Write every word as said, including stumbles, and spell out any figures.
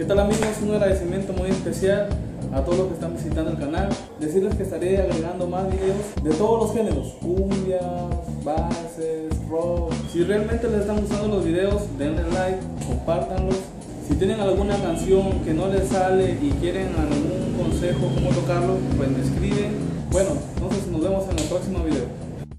¿Qué tal amigos? Un agradecimiento muy especial a todos los que están visitando el canal. Decirles que estaré agregando más videos de todos los géneros, cumbias, valses, rock. Si realmente les están gustando los videos, denle like, compártanlos. Si tienen alguna canción que no les sale y quieren algún consejo cómo tocarlo, pues me escriben. Bueno, entonces nos vemos en el próximo video.